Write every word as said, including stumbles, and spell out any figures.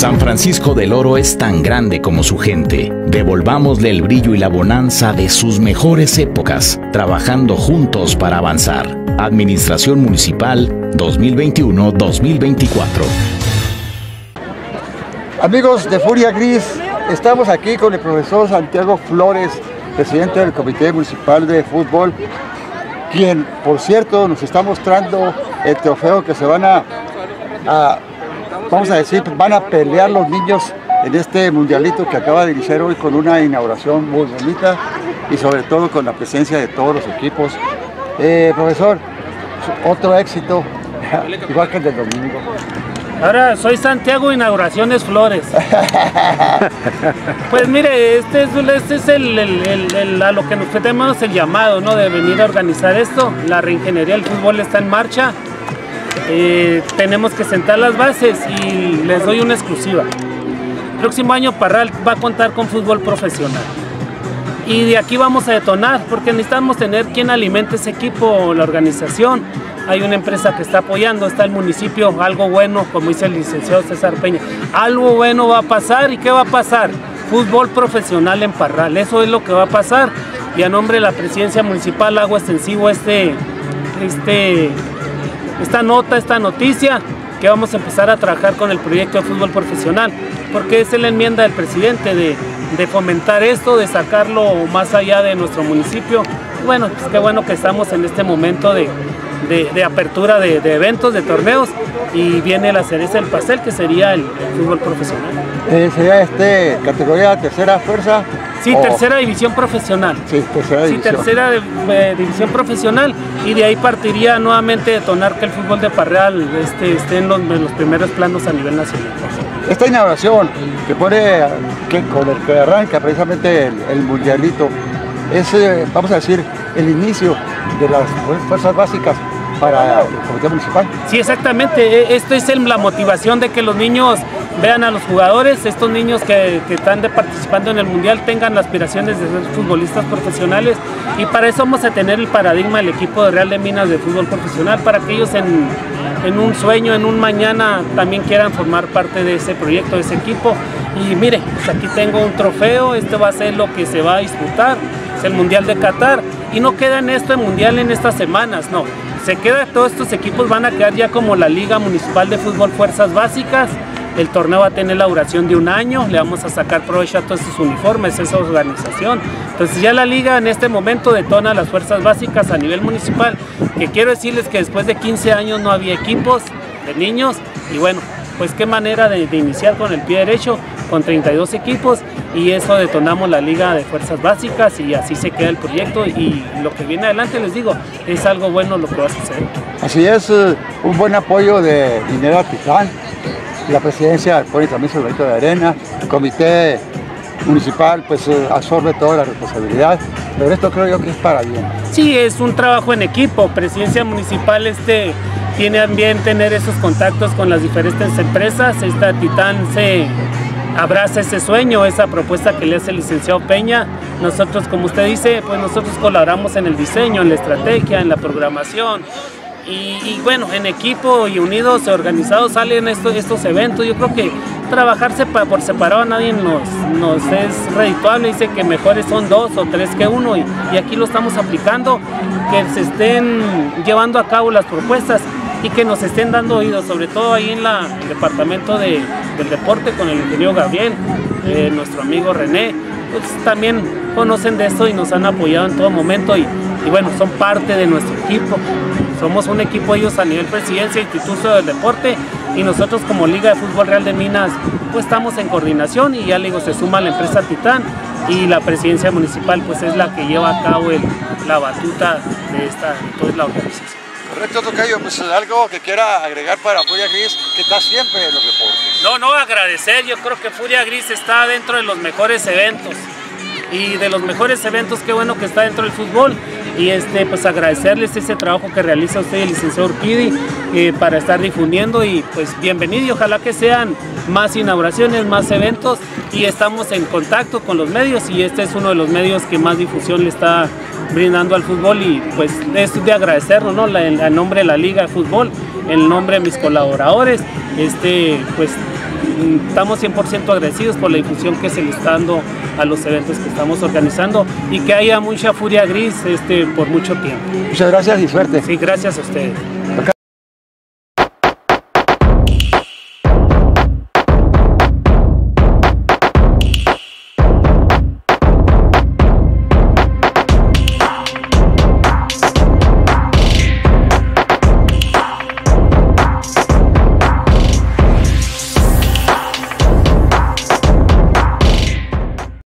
San Francisco del Oro es tan grande como su gente. Devolvámosle el brillo y la bonanza de sus mejores épocas, trabajando juntos para avanzar. Administración Municipal dos mil veintiuno dos mil veinticuatro. Amigos de Furia Gris, estamos aquí con el profesor Santiago Flores, presidente del Comité Municipal de Fútbol, quien, por cierto, nos está mostrando el trofeo que se van a, a vamos a decir, van a pelear los niños en este mundialito que acaba de iniciar hoy con una inauguración muy bonita y sobre todo con la presencia de todos los equipos. Eh, profesor, otro éxito, igual que el del domingo. Ahora soy Santiago Inauguraciones Flores. Pues mire, este es, este es el, el, el, el, a lo que nos tenemos el llamado, ¿no? De venir a organizar esto. La reingeniería del fútbol está en marcha. Eh, tenemos que sentar las bases y les doy una exclusiva. El próximo año Parral va a contar con fútbol profesional. Y de aquí vamos a detonar, porque necesitamos tener quien alimente ese equipo, la organización. Hay una empresa que está apoyando, está el municipio, algo bueno, como dice el licenciado César Peña. Algo bueno va a pasar, ¿y qué va a pasar? Fútbol profesional en Parral, eso es lo que va a pasar. Y a nombre de la presidencia municipal hago extensivo este, este, esta nota, esta noticia, que vamos a empezar a trabajar con el proyecto de fútbol profesional, porque esa es la enmienda del presidente de, de fomentar esto, de sacarlo más allá de nuestro municipio. Y bueno, pues qué bueno que estamos en este momento de, de, de apertura de, de eventos, de torneos, y viene la cereza del pastel, que sería el, el fútbol profesional. Eh, ¿Sería este categoría tercera fuerza? Sí, o... tercera división profesional. Sí, tercera división. Sí, tercera de, eh, división profesional, y de ahí partiría nuevamente detonar que el fútbol de Parral este, esté en los, en los primeros planos a nivel nacional. Esta inauguración que pone, que con el que arranca precisamente el, el mundialito, es, eh, vamos a decir, el inicio de las fuerzas básicas para el comité municipal. Sí, exactamente. Esto es el, la motivación de que los niños vean a los jugadores, estos niños que, que están de participando en el mundial tengan aspiraciones de ser futbolistas profesionales, y para eso vamos a tener el paradigma del equipo de Real de Minas de fútbol profesional, para que ellos en, en un sueño, en un mañana, también quieran formar parte de ese proyecto, de ese equipo. Y mire, pues aquí tengo un trofeo, este va a ser lo que se va a disputar, es el Mundial de Qatar, y no queda en esto el mundial en estas semanas, no. Se queda, todos estos equipos van a quedar ya como la Liga Municipal de Fútbol Fuerzas Básicas. El torneo va a tener la duración de un año, le vamos a sacar provecho a todos estos uniformes, esa organización. Entonces ya la liga en este momento detona las fuerzas básicas a nivel municipal, que quiero decirles que después de quince años no había equipos de niños, y bueno, pues qué manera de, de iniciar con el pie derecho, con treinta y dos equipos, y eso detonamos la liga de fuerzas básicas, y así se queda el proyecto, y lo que viene adelante, les digo, es algo bueno lo que va a suceder. Así es, un buen apoyo de Minera Titán, la presidencia pone también su granito de arena, el comité municipal pues absorbe toda la responsabilidad, pero esto creo yo que es para bien. Sí, es un trabajo en equipo. Presidencia municipal este tiene bien tener esos contactos con las diferentes empresas. Esta Titán se abraza ese sueño, esa propuesta que le hace el licenciado Peña. Nosotros, como usted dice, pues nosotros colaboramos en el diseño, en la estrategia, en la programación. Y, y bueno, en equipo y unidos, organizados, salen estos, estos eventos. Yo creo que trabajarse por separado a nadie nos, nos es redituable. Dice que mejores son dos o tres que uno, y, y aquí lo estamos aplicando, que se estén llevando a cabo las propuestas y que nos estén dando oídos, sobre todo ahí en la, el departamento de, del deporte con el ingeniero Gabriel, eh, nuestro amigo René, pues también conocen de esto y nos han apoyado en todo momento, y, y bueno, son parte de nuestro equipo. Somos un equipo ellos a nivel presidencia, Instituto del Deporte, y nosotros como Liga de Fútbol Real de Minas pues estamos en coordinación, y ya le digo, se suma la empresa Titán, y la presidencia municipal pues es la que lleva a cabo el, la batuta de esta, de toda la organización. Correcto, tocayo, pues algo que quiera agregar para Furia Gris, que está siempre en los deportes. No, no, agradecer, yo creo que Furia Gris está dentro de los mejores eventos, y de los mejores eventos, qué bueno que está dentro del fútbol, y este, pues agradecerles ese trabajo que realiza usted, el licenciado Urquidi, eh, para estar difundiendo, y pues bienvenido, y ojalá que sean más inauguraciones, más eventos, y estamos en contacto con los medios, y este es uno de los medios que más difusión le está brindando al fútbol, y pues es de agradecerlo, ¿no? La, en nombre de la Liga de Fútbol, en nombre de mis colaboradores, este, pues estamos cien por ciento agradecidos por la difusión que se le está dando a los eventos que estamos organizando y que haya mucha furia gris este, por mucho tiempo. Muchas gracias y suerte. Sí, gracias a ustedes.